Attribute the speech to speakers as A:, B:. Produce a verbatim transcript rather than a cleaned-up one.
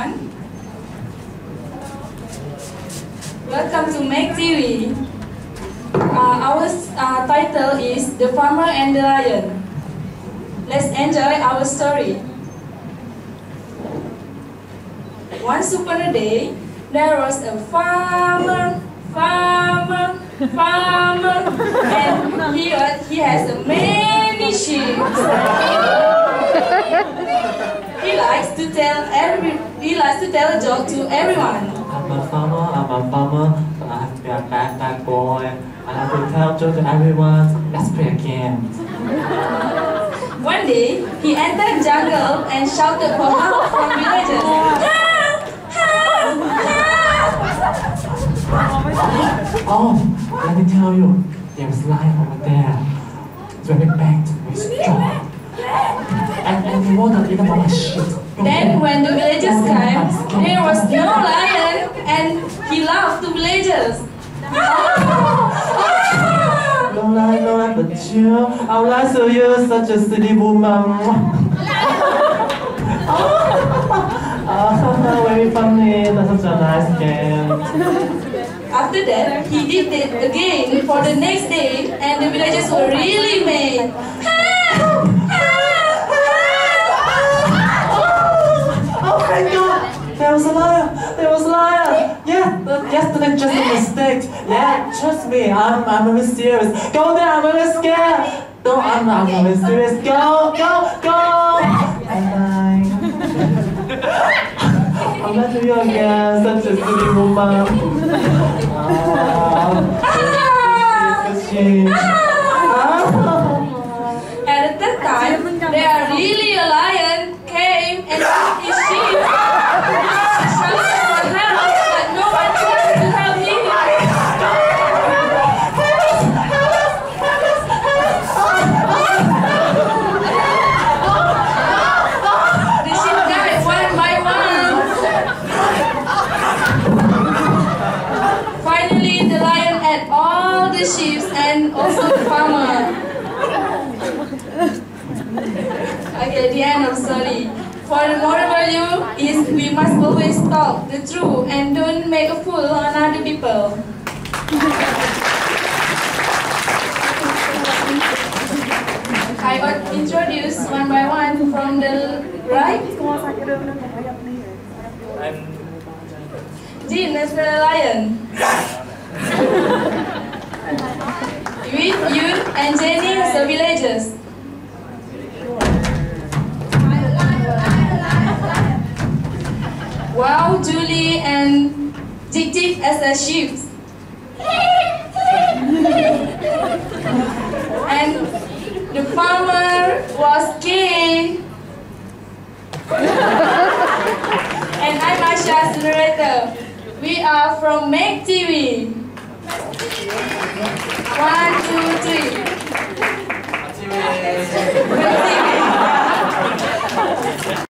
A: everyone. Welcome to Make T V. Uh, our uh, title is The Farmer and the Lion. Let's enjoy our story. Once upon a day, there was a farmer, farmer, farmer, and he, uh, he has many sheep. He likes to tell every he likes to tell a joke to everyone.
B: I'm a farmer, I'm a farmer, but I have to be a bad bad boy. I have to tell joke to everyone. Let's play a game.
A: One day, he entered the jungle and shouted for help from villagers. Help! Help! Help!
B: Oh, let me tell you, there's a lion over there. It's very big, very strong. And, and he wanted to eat up my shit.
A: Then when the villagers came, there was no lion and he laughed to villagers.
B: Don't lie, don't lie, but you, I'll lie to you, such a silly woman. Oh, very funny, that's such a nice game.
A: After that, he did it again for the next day and the villagers were really mad. Help! Help!
B: Oh my god! There was a liar! There was a liar! Yeah, uh, yesterday just a mistake. Yeah, trust me, I'm I'm really serious. Go there, I'm really scared. No, I'm I'm really serious. Go, go, go! Bye bye. I'm not to you again, such a silly woman.
A: At that time, there really a lion came and took his sheep. He shouted for help, but no one tried to help him. The sheep died one by one. Finally, the lion ate all the sheep and also the farmer. Okay, the end of story. For the moral value is we must always talk the truth and don't make a fool on other people. I got introduced one by one from the right. Jean is the lion. With you and Jenny as the villagers. Wow, Julie and Jik Jik as the sheep. And the farmer was Kay. And I'm Asha, the narrator. We are from Make T V.